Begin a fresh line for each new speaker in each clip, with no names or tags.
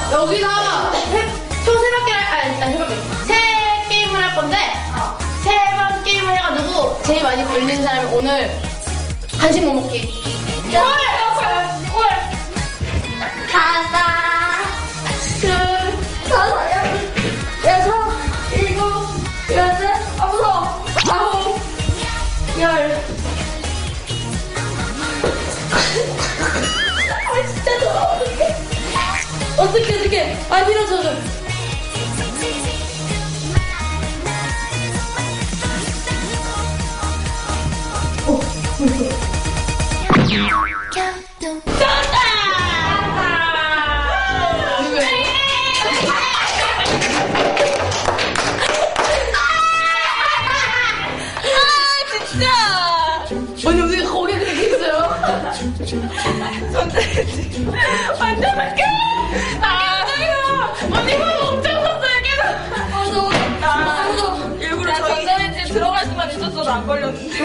여기서 총 3바퀴 아니 3게임을 할 건데 3번 게임을 해가지고 제일 많이 걸리는 사람이 오늘 간식 못 먹기. 꿀! 하나 둘 다섯 여섯 일곱 여덟 아홉 열. 진짜 너무 어떡해. 아, 밀어줘 좀. 졌다! 언니 왜 거기 그렇게 있어요? 손대지. 완전 밖에. 언니 뭐 엄청 컸어요 계속. 무서워. 일부러 저 전자레인지 들어갈 수만 있었어도 안 걸렸는데.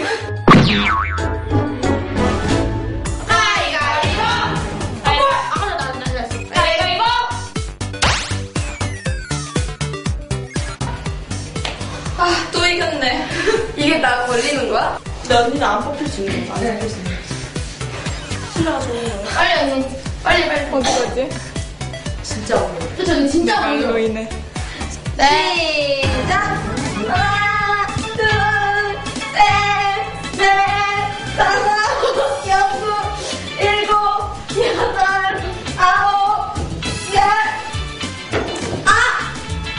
가위가위보. 아무나 나 했어. 가위가위보. 아, 또 이겼네. 이게 나 걸리는 거야?
근데 언니는 안 뽑힐 수 있는 거 아니야? 안 뽑힐 수 있는 거. 신라가 좋은 거야.
빨리 언니. 빨리.
어디까지?
진짜 어려워. 저는 진짜 어려워.
로이네.
네. 시작. 하나, 둘, 셋, 넷, 다섯, 여섯, 일곱, 여덟, 아홉, 열. 아!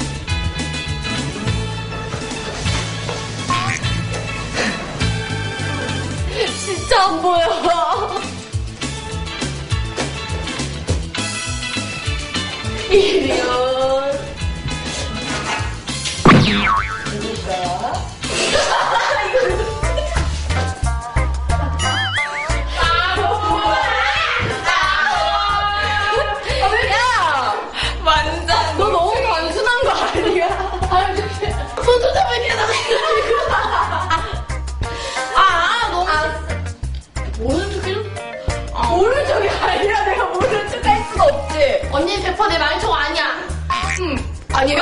진짜 안 보여. 1년. 누굴까? 완전. 너 너무 단순한 거 아니야? 손톱 잡을게 너무. 모르는 척 해줘? 모르는 척이 아니라 내가 모르는 척 할 수가 없지. 언니 100% 내 말총 아니야. 아니요.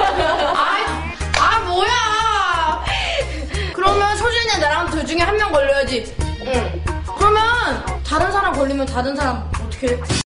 뭐야. 그러면 소준이랑 나랑 둘 중에 한 명 걸려야지. 그러면 다른 사람 걸리면 다른 사람 어떻게 해?